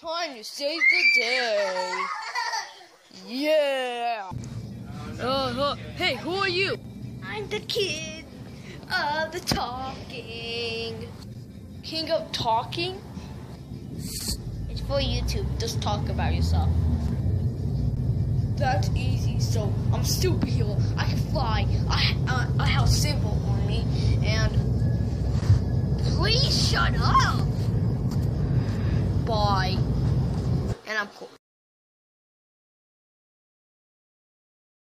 time to save the day. Yeah. Hey, who are you? I'm the kid of the talking. King of talking? It's for YouTube. Just talk about yourself. That's easy. So I'm superhero. I can fly. I have a symbol on me, and Please shut up. bye. And I'm cool.